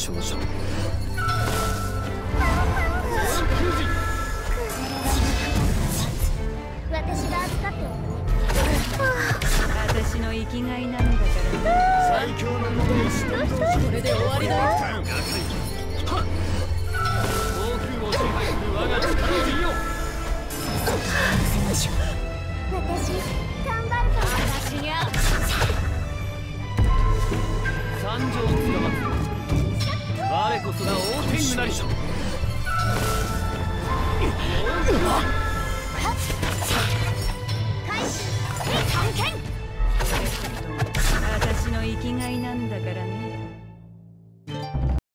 少女。 私が預かっておくね。 私の生きがいなんだからね。 最強のモデルストーン。 これで終わりだよ。 航空を支配する我が力を見よ。 私頑張るから。 私が参上つかまつ。我こそが王天狗なり。